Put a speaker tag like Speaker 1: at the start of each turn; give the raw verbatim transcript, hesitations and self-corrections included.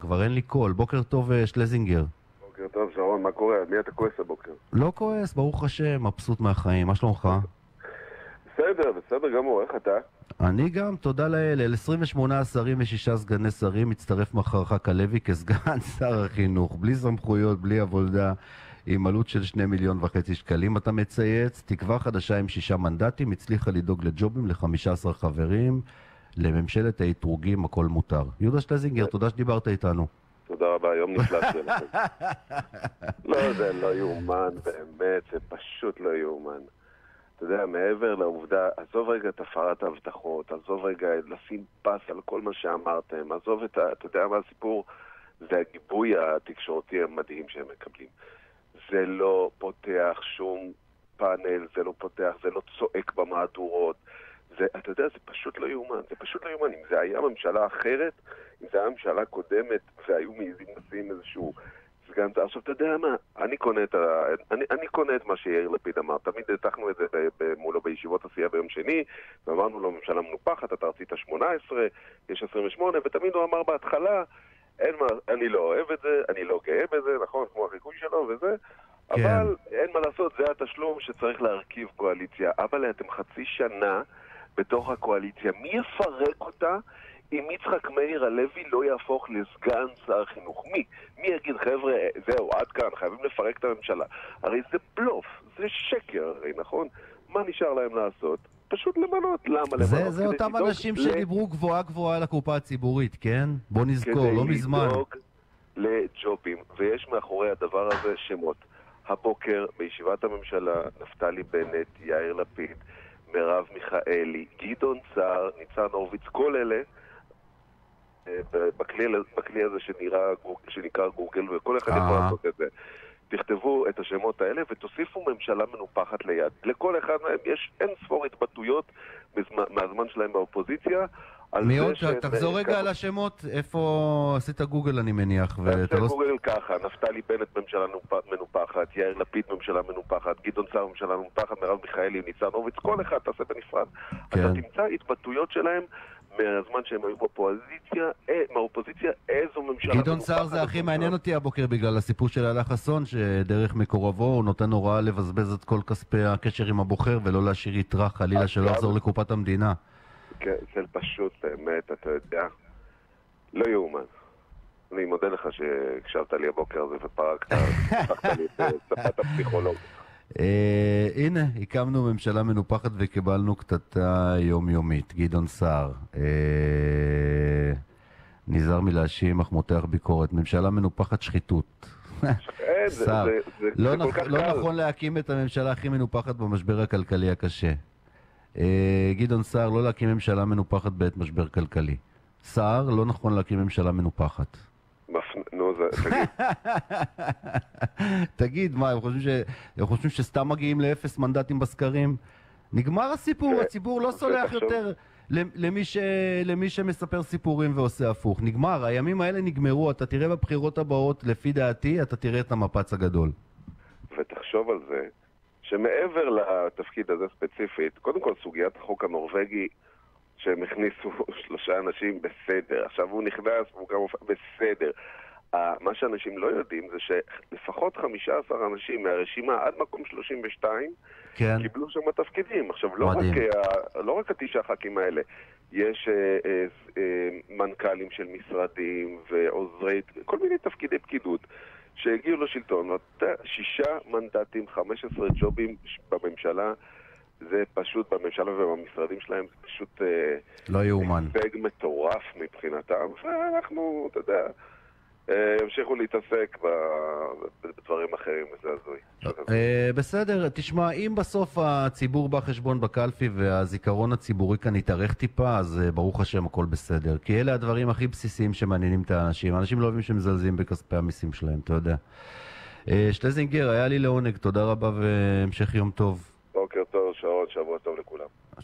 Speaker 1: כבר אין לי קול. בוקר טוב, שלזינגר.
Speaker 2: בוקר טוב, שרון, מה קורה? מי אתה כועס הבוקר?
Speaker 1: לא כועס, ברוך השם, מבסוט מהחיים. מה שלומך?
Speaker 2: בסדר, בסדר גמור, איך אתה?
Speaker 1: אני גם, תודה לאל. אל עשרים ושמונה שרים ושישה סגני שרים, מצטרף מחר חכה לוי כסגן שר החינוך, בלי סמכויות, בלי עבודה, עם עלות של שני מיליון וחצי שקלים. אתה מצייץ, תקווה חדשה עם שישה מנדטים, הצליחה לדאוג לג'ובים ל-חמישה עשר חברים, לממשלת האתרוגים, הכל מותר. יהודה שלזינגר, תודה שדיברת איתנו.
Speaker 2: תודה רבה, יום נפלא שלכם. לא, זה לא יאומן, באמת, זה פשוט לא יאומן. אתה יודע, מעבר לעובדה, עזוב רגע את הפרת ההבטחות, עזוב רגע לשים פס על כל מה שאמרתם, עזוב את ה... אתה יודע מה הסיפור? זה הגיבוי התקשורתי המדהים שהם מקבלים. זה לא פותח שום פאנל, זה לא פותח, זה לא צועק במהדורות. זה, אתה יודע, זה פשוט לא יאומן, זה פשוט לא יאומן. אם זה היה ממשלה אחרת, אם זה היה ממשלה קודמת, והיו מעיזים לשים איזשהו סגן... עכשיו, אתה יודע מה? אני קונה את, ה... אני, אני קונה את מה שיאיר לפיד אמר. תמיד התחנו את זה מולו בישיבות עשייה ביום שני, ואמרנו לו, ממשלה מנופחת, אתה רצית שמונה עשרה, יש עשרים ושמונה, ותמיד הוא אמר בהתחלה, אין מה, אני לא אוהב את זה, אני לא גאה בזה, נכון, כמו החיקוי שלו וזה, כן. אבל אין מה לעשות, זה התשלום שצריך להרכיב קואליציה. אבל אתם חצי שנה בתוך הקואליציה, מי יפרק אותה אם יצחק מאיר הלוי לא יהפוך לסגן שר חינוך? מי? מי יגיד, חבר'ה, זהו, עד כאן, חייבים לפרק את הממשלה? הרי זה בלוף, זה שקר, הרי, נכון? מה נשאר להם לעשות? פשוט למנות. למה למנות?
Speaker 1: זה, זה אותם אנשים ל... שדיברו גבוהה גבוהה על הקופה הציבורית, כן? בוא נזכור, לא מזמן.
Speaker 2: כדי לדאוג לג'ובים, ויש מאחורי הדבר הזה שמות. הבוקר בישיבת הממשלה, נפתלי בנט, יאיר לפיד, מרב מיכאלי, גדעון סער, ניצן הורוביץ, כל אלה, בכלי, בכלי הזה שנראה, שנקרא גוגל, וכל אחד יכול לעשות את זה. תכתבו את השמות האלה ותוסיפו ממשלה מנופחת ליד. לכל אחד מהם יש אין ספור התבטאויות מהזמן שלהם באופוזיפיה.
Speaker 1: מי עוד? תחזור רגע על השמות. איפה עשית גוגל אני מניח?
Speaker 2: עשית גוגל ככה, נפתלי בנט ממשלה מנופחת, יאיר לפיד ממשלה מנופחת, גדעון סער ממשלה מנופחת, מרב מיכאלי, ניצן הורוביץ, כל אחד תעשה בנפרד. אתה תמצא התבטאויות שלהם מהזמן שהם היו באופוזיציה, מהאופוזיציה, איזו ממשלה...
Speaker 1: גדעון סער זה הכי מעניין אותי הבוקר בגלל הסיפור של אלה חסון, שדרך מקורבו הוא נותן הוראה לבזבז את כל כספי הקשר עם הבוחר ולא להשאיר יתרה חלילה שלא יחזור לקופת המדינה.
Speaker 2: כן, זה פשוט באמת, אתה יודע, לא יאומן. אני מודה לך שהקשבת לי הבוקר הזה ופרקת, פרקת לי את ספת הפסיכולוג.
Speaker 1: אה, הנה, הקמנו ממשלה מנופחת וקיבלנו קטטה יומיומית. גדעון סער אה, נזהר מלהאשים אך מותח ביקורת. ממשלה מנופחת שחיתות. סער, לא, נכ, לא נכון להקים את הממשלה הכי מנופחת במשבר הכלכלי הקשה. אה, גדעון סער, לא להקים ממשלה מנופחת בעת משבר כלכלי. סער, לא נכון להקים ממשלה מנופחת.
Speaker 2: נו, זה, תגיד.
Speaker 1: תגיד, מה, הם חושבים, ש... הם חושבים שסתם מגיעים לאפס מנדטים בסקרים? נגמר הסיפור, הציבור לא סולח יותר למי, ש... למי שמספר סיפורים ועושה הפוך. נגמר, הימים האלה נגמרו, אתה תראה בבחירות הבאות, לפי דעתי, אתה תראה את המפץ הגדול.
Speaker 2: ותחשוב על זה, שמעבר לתפקיד הזה ספציפית, קודם כל סוגיית החוק הנורווגי, שהם הכניסו שלושה אנשים בסדר. עכשיו הוא נכנס והוא גם בסדר. מה שאנשים לא יודעים זה שלפחות חמישה עשר אנשים מהרשימה עד מקום שלושים ושתיים כן. קיבלו שם תפקידים. עכשיו לא רק, לא רק התשעה ח"כים האלה, יש אה, אה, אה, מנכ"לים של משרדים ועוזרי, כל מיני תפקידי פקידות שהגיעו לשלטון. שישה מנדטים, חמש עשרה ג'ובים בממשלה, זה פשוט בממשלה ובמשרדים שלהם, זה פשוט...
Speaker 1: לא יאומן.
Speaker 2: הישג מטורף מבחינתם, ואנחנו, אתה יודע, המשיכו להתעסק בדברים אחרים, וזה הזוי.
Speaker 1: בסדר, תשמע, אם בסוף הציבור בא חשבון בקלפי והזיכרון הציבורי כאן יתארך טיפה, אז ברוך השם הכל בסדר. כי אלה הדברים הכי בסיסיים שמעניינים את האנשים. האנשים לא אוהבים שמזלזים בכספי המיסים שלהם, אתה יודע. שלזינגר, היה לי לעונג, תודה רבה והמשך יום טוב.
Speaker 2: בוקר טוב, שרון, שבוע טוב לכולם.